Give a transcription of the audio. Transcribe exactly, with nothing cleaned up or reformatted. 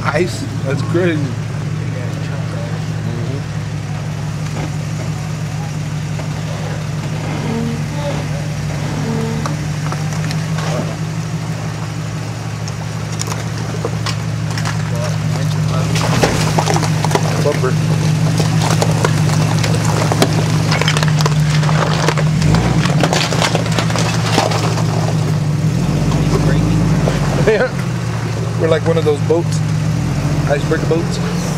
Ice? That's crazy. Bumper. Yeah. We're like one of those boats, icebreaker boats.